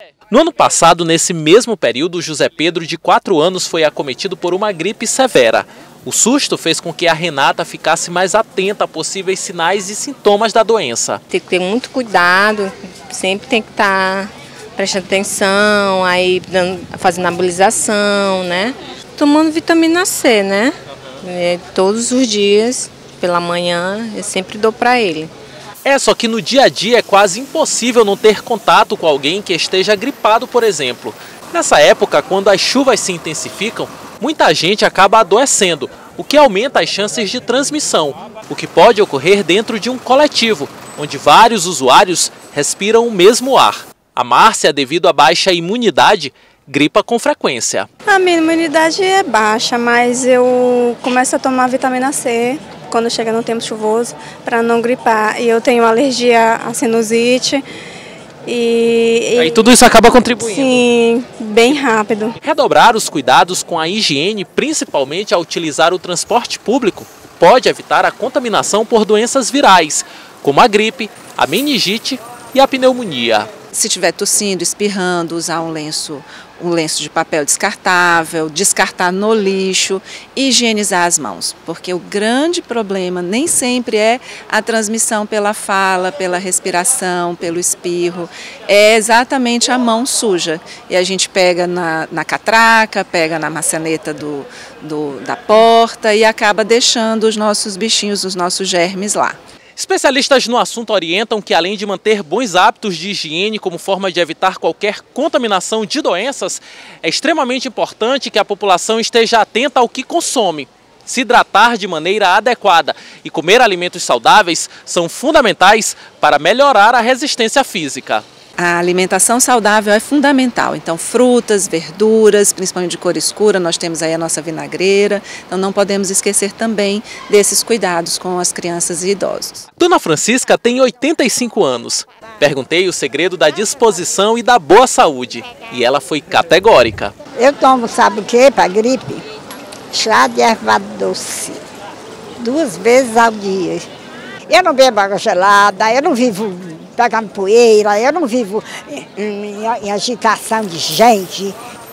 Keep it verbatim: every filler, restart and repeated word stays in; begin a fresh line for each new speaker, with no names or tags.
No ano passado, nesse mesmo período, José Pedro, de quatro anos, foi acometido por uma gripe severa. O susto fez com que a Renata ficasse mais atenta a possíveis sinais e sintomas da doença.
Tem que ter muito cuidado, sempre tem que estar prestando atenção, aí fazendo nebulização, né? Tomando vitamina C, né? É, todos os dias, pela manhã, eu sempre dou para ele.
É, só que no dia a dia é quase impossível não ter contato com alguém que esteja gripado, por exemplo. Nessa época, quando as chuvas se intensificam, muita gente acaba adoecendo, o que aumenta as chances de transmissão, o que pode ocorrer dentro de um coletivo, onde vários usuários respiram o mesmo ar. A Márcia, devido à baixa imunidade, gripa com frequência.
A minha imunidade é baixa, mas eu começo a tomar vitamina C quando chega no tempo chuvoso, para não gripar. E eu tenho alergia à sinusite. E,
e tudo isso acaba contribuindo.
Sim, bem rápido.
Redobrar os cuidados com a higiene, principalmente ao utilizar o transporte público, pode evitar a contaminação por doenças virais, como a gripe, a meningite e a pneumonia.
Se estiver tossindo, espirrando, usar um lenço, um lenço de papel descartável, descartar no lixo, higienizar as mãos, porque o grande problema nem sempre é a transmissão pela fala, pela respiração, pelo espirro, é exatamente a mão suja. E a gente pega na, na catraca, pega na maçaneta do, do, da porta e acaba deixando os nossos bichinhos, os nossos germes lá.
Especialistas no assunto orientam que, além de manter bons hábitos de higiene como forma de evitar qualquer contaminação de doenças, é extremamente importante que a população esteja atenta ao que consome. Se hidratar de maneira adequada e comer alimentos saudáveis são fundamentais para melhorar a resistência física.
A alimentação saudável é fundamental, então frutas, verduras, principalmente de cor escura, nós temos aí a nossa vinagreira, então não podemos esquecer também desses cuidados com as crianças e idosos.
Dona Francisca tem oitenta e cinco anos. Perguntei o segredo da disposição e da boa saúde e ela foi categórica.
Eu tomo, sabe o que, para gripe? Chá de erva doce, duas vezes ao dia. Eu não bebo água gelada, eu não vivo pegando poeira, eu não vivo em, em, em agitação de gente.